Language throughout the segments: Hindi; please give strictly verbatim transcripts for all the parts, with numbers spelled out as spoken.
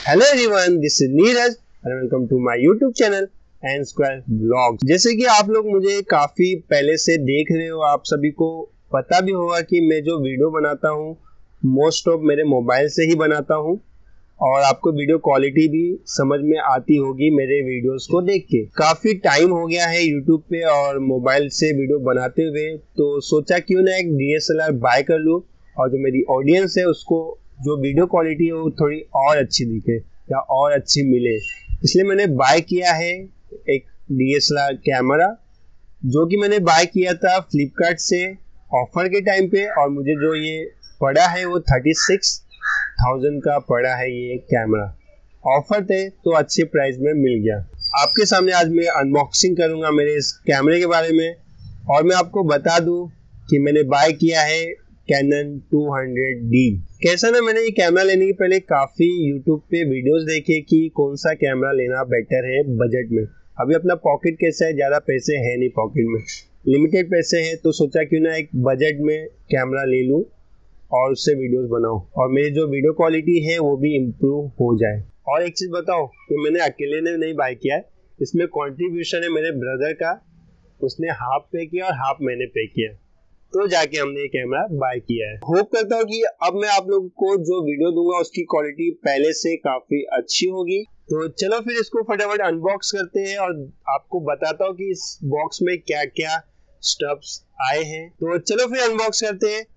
Hello everyone, this is Neeraj and welcome to my YouTube channel N square blogs. जैसे कि आप लोग मुझे काफी पहले से देख रहे हो, आप सभी को पता भी होगा कि मैं जो वीडियो बनाता हूँ मोस्ट ऑफ मेरे मोबाइल से ही बनाता हूँ और आपको वीडियो क्वालिटी भी समझ में आती होगी मेरे वीडियोस को देख के। काफी टाइम हो गया है यूट्यूब पे और मोबाइल से वीडियो बनाते हुए, तो सोचा क्यों ना एक D S L R buy कर लूँ और जो मेरी ऑडियंस है उसको जो वीडियो क्वालिटी है वो थोड़ी और अच्छी दिखे या और अच्छी मिले, इसलिए मैंने बाय किया है एक D S L R camera, जो कि मैंने बाय किया था फ्लिपकार्ट से ऑफर के टाइम पे। और मुझे जो ये पड़ा है वो थर्टी सिक्स थाउजेंड का पड़ा है। ये कैमरा ऑफर थे तो अच्छे प्राइस में मिल गया। आपके सामने आज मैं अनबॉक्सिंग करूंगा मेरे इस कैमरे के बारे में, और मैं आपको बता दूं कि मैंने बाय किया है कैनन टू हंड्रेड डी। कैसा ना, मैंने ये कैमरा लेने के पहले काफी यूट्यूब पे वीडियोस देखे कि कौन सा कैमरा लेना बेटर है बजट में। अभी अपना पॉकेट कैसा है, ज्यादा पैसे है नहीं पॉकेट में, लिमिटेड पैसे है, तो सोचा क्यों ना एक बजट में कैमरा ले लूं और उससे वीडियोस बनाऊं और मेरी जो वीडियो क्वालिटी है वो भी इम्प्रूव हो जाए। और एक चीज बताओ कि मैंने अकेले ने नहीं बाय किया है, इसमें कॉन्ट्रीब्यूशन है मेरे ब्रदर का, उसने हाफ पे किया और हाफ मैंने पे किया, तो जाके हमने ये कैमरा बाय किया है। होप करता हूँ कि अब मैं आप लोगों को जो वीडियो दूंगा उसकी क्वालिटी पहले से काफी अच्छी होगी। तो चलो फिर इसको फटाफट अनबॉक्स करते हैं और आपको बताता हूँ कि इस बॉक्स में क्या क्या स्टफ्स आए हैं। तो चलो फिर अनबॉक्स करते हैं।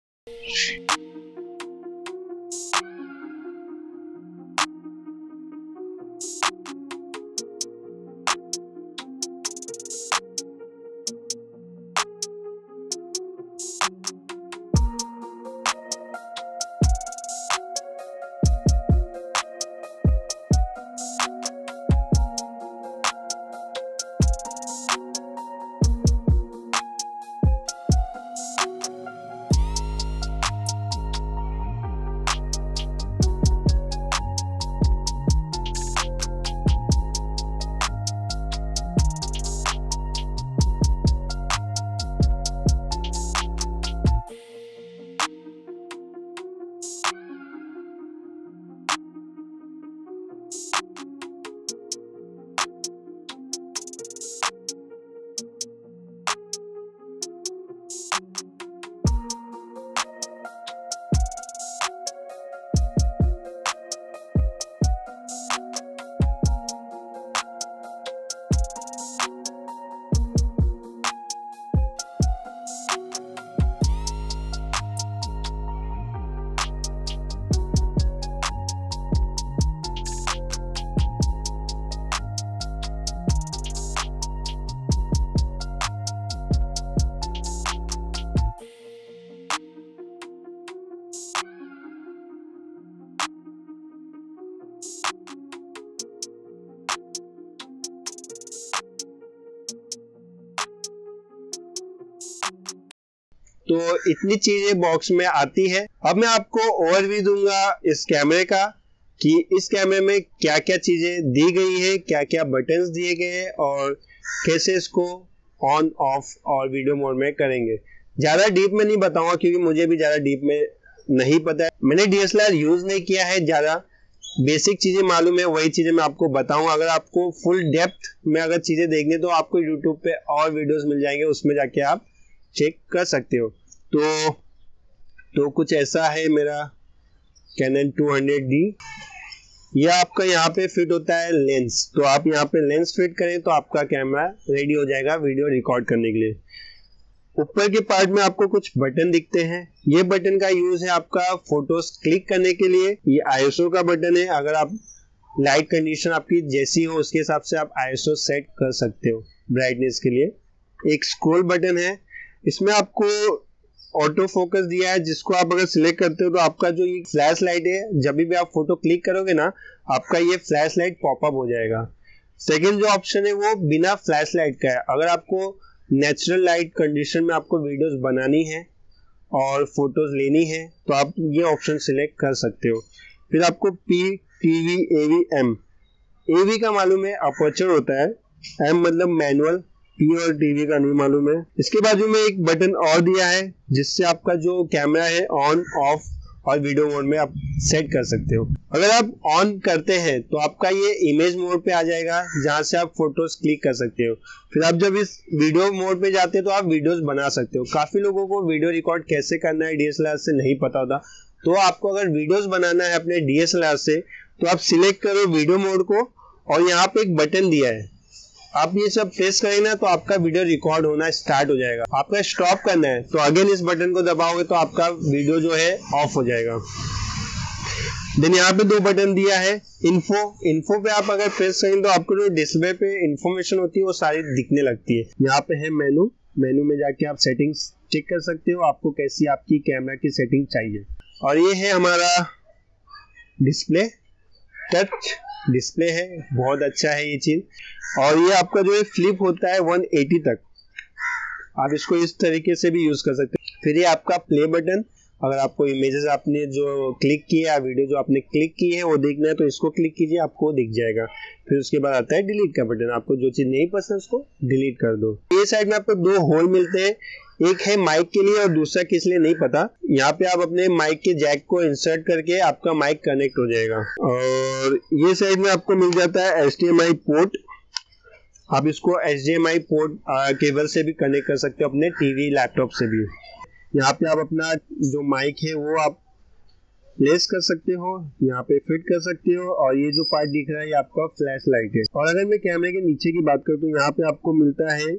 तो इतनी चीजें बॉक्स में आती है। अब मैं आपको ओवरव्यू दूंगा इस कैमरे का कि इस कैमरे में क्या क्या चीजें दी गई है, क्या क्या बटन्स दिए गए हैं और कैसे इसको ऑन ऑफ और वीडियो मोड में करेंगे। ज्यादा डीप में नहीं बताऊंगा क्योंकि मुझे भी ज्यादा डीप में नहीं पता है, मैंने D S L R use नहीं किया है, ज्यादा बेसिक चीजें मालूम है, वही चीजें मैं आपको बताऊंगा। अगर आपको फुल डेप्थ में अगर चीजें देखनी तो आपको यूट्यूब पे और वीडियोस मिल जाएंगे, उसमें जाके आप चेक कर सकते हो। तो तो कुछ ऐसा है मेरा कैनन टू हंड्रेड डी। यह आपका यहाँ पे फिट होता है लेंस, तो आप यहाँ पे लेंस फिट करें तो आपका कैमरा रेडी हो जाएगा वीडियो रिकॉर्ड करने के लिए। ऊपर के पार्ट में आपको कुछ बटन दिखते हैं, ये बटन का यूज है आपका फोटोज क्लिक करने के लिए। ये आई एस ओ का बटन है, अगर आप लाइट कंडीशन आपकी जैसी हो उसके हिसाब से आप आई एस ओ सेट कर सकते हो ब्राइटनेस के लिए। एक स्क्रॉल बटन है, इसमें आपको ऑटो फोकस दिया है, जिसको आप अगर सिलेक्ट करते हो तो आपका जो ये फ्लैश लाइट है, जब भी आप फोटो क्लिक करोगे ना आपका ये फ्लैश लाइट पॉपअप हो जाएगा। सेकंड जो ऑप्शन है वो बिना फ्लैश लाइट का है, अगर आपको नेचुरल लाइट कंडीशन में आपको वीडियोस बनानी है और फोटोज लेनी है तो आप ये ऑप्शन सिलेक्ट कर सकते हो। फिर आपको P T V A V M, A V का मालूम है अपर्चर होता है, एम मतलब मैनुअल, पी और टीवी का नहीं मालूम है। इसके बाजू में एक बटन और दिया है जिससे आपका जो कैमरा है ऑन ऑफ और वीडियो मोड में आप सेट कर सकते हो। अगर आप ऑन करते हैं तो आपका ये इमेज मोड पे आ जाएगा, जहां से आप फोटोज क्लिक कर सकते हो। फिर आप जब इस वीडियो मोड पे जाते हो तो आप वीडियोस बना सकते हो। काफी लोगों को वीडियो रिकॉर्ड कैसे करना है डीएसएलआर से नहीं पता होता, तो आपको अगर वीडियोस बनाना है अपने डीएसएलआर से तो आप सिलेक्ट करो वीडियो मोड को, और यहाँ पे एक बटन दिया है, आप ये सब प्रेस करेंगे ना तो आपका वीडियो रिकॉर्ड होना स्टार्ट हो जाएगा। आपका स्टॉप करना है तो अगेन इस बटन को दबाओगे तो आपका वीडियो जो है ऑफ हो जाएगा। देन यहाँ पे दो बटन दिया है, इन्फो इन्फो पे आप अगर प्रेस करेंगे तो आपको जो डिस्प्ले पे इंफॉर्मेशन होती है वो सारी दिखने लगती है। यहाँ पे है मेनू, मेनू में जाके आप सेटिंग्स चेक कर सकते हो, आपको कैसी आपकी कैमरा की सेटिंग चाहिए। और ये है हमारा डिस्प्ले, टच डिस्प्ले है, बहुत अच्छा है ये चीज। और ये आपका जो है फ्लिप होता है एक सौ अस्सी तक, आप इसको इस तरीके से भी यूज कर सकते हैं। फिर ये आपका प्ले बटन, अगर आपको इमेजेस आपने जो क्लिक किए या वीडियो जो आपने क्लिक की है वो देखना है तो इसको क्लिक कीजिए, आपको दिख जाएगा। फिर उसके बाद आता है डिलीट का बटन, आपको जो चीज नहीं पसंद उसको डिलीट कर दो। ये साइड में आपको दो होल मिलते हैं, एक है माइक के लिए और दूसरा किस लिए नहीं पता। यहाँ पे आप अपने माइक के जैक को इंसर्ट करके आपका माइक कनेक्ट हो जाएगा। और ये साइड में आपको मिल जाता है H D M I port, आप इसको H D M I port cable से भी कनेक्ट कर सकते हो, अपने टीवी लैपटॉप से भी। यहाँ पे आप अपना जो माइक है वो आप प्लेस कर सकते हो, यहाँ पे फिट कर सकते हो। और ये जो पार्ट दिख रहा है ये आपका फ्लैश लाइट है। और अगर मैं कैमरे के नीचे की बात करूँ तो यहाँ पे आपको मिलता है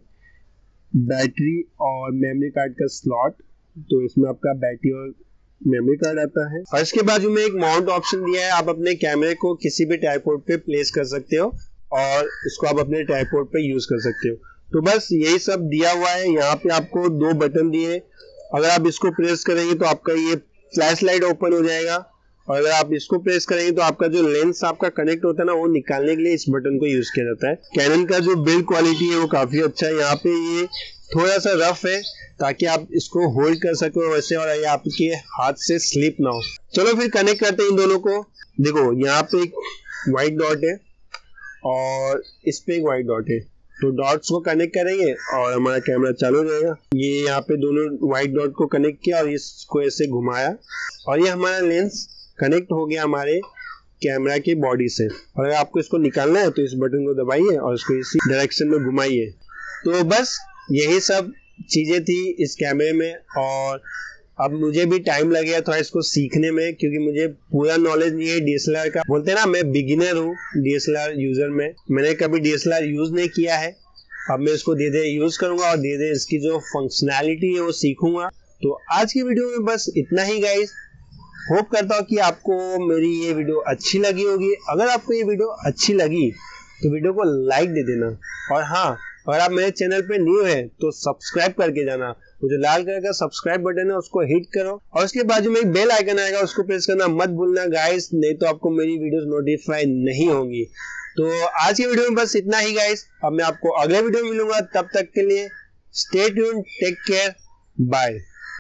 बैटरी और मेमोरी कार्ड का स्लॉट, तो इसमें आपका बैटरी और मेमोरी कार्ड आता है। और इसके बाजू में एक माउंट ऑप्शन दिया है, आप अपने कैमरे को किसी भी ट्राइपॉड पे प्लेस कर सकते हो और इसको आप अपने ट्राइपॉड पे यूज कर सकते हो। तो बस यही सब दिया हुआ है। यहाँ पे आपको दो बटन दिए, अगर आप इसको प्रेस करेंगे तो आपका ये फ्लैश लाइट ओपन हो जाएगा, और अगर आप इसको प्रेस करेंगे तो आपका जो लेंस आपका कनेक्ट होता है ना वो निकालने के लिए इस बटन को यूज किया जाता है। कैनन का जो बिल्ड क्वालिटी है वो काफी अच्छा है। यहाँ पे ये थोड़ा सा रफ है ताकि आप इसको होल्ड कर सको वैसे, और ये आपके हाथ से स्लिप ना हो। चलो फिर कनेक्ट करते हैं इन दोनों को। देखो यहाँ पे एक व्हाइट डॉट है और इस पे एक व्हाइट डॉट है, तो डॉट्स को कनेक्ट करेंगे और हमारा कैमरा चालू हो जाएगा। ये यहाँ पे दोनों व्हाइट डॉट को कनेक्ट किया और इसको ऐसे घुमाया और ये हमारा लेंस कनेक्ट हो गया हमारे कैमरा की बॉडी से। और अगर आपको इसको निकालना है तो इस बटन को दबाइए और इसको इसी डायरेक्शन में घुमाइए। तो बस यही सब चीजें थी इस कैमरे में। और अब मुझे भी टाइम लगेगा थोड़ा इसको सीखने में, क्योंकि मुझे पूरा नॉलेज नहीं है डीएसएलआर का। बोलते हैं ना मैं बिगिनर हूँ डीएसएलआर यूजर में, मैंने कभी डीएसएलआर यूज नहीं किया है। अब मैं इसको धीरे धीरे यूज करूंगा और धीरे धीरे इसकी जो फंक्शनैलिटी है वो सीखूंगा। तो आज की वीडियो में बस इतना ही गाइस। होप करता हूँ कि आपको मेरी ये वीडियो अच्छी लगी होगी। अगर आपको ये वीडियो अच्छी लगी तो वीडियो को लाइक दे देना, और हाँ अगर आप मेरे चैनल पे न्यू है तो सब्सक्राइब करके जाना। वो जो लाल कलर का सब्सक्राइब बटन है उसको हिट करो और उसके बाजू में एक बेल आइकन आएगा उसको प्रेस करना मत भूलना गाइस, नहीं तो आपको मेरी वीडियोस नोटिफाई नहीं होंगी। तो आज की वीडियो में बस इतना ही गाइस। अब मैं आपको अगले वीडियो में मिलूंगा, तब तक के लिए stay tuned, take care, bye.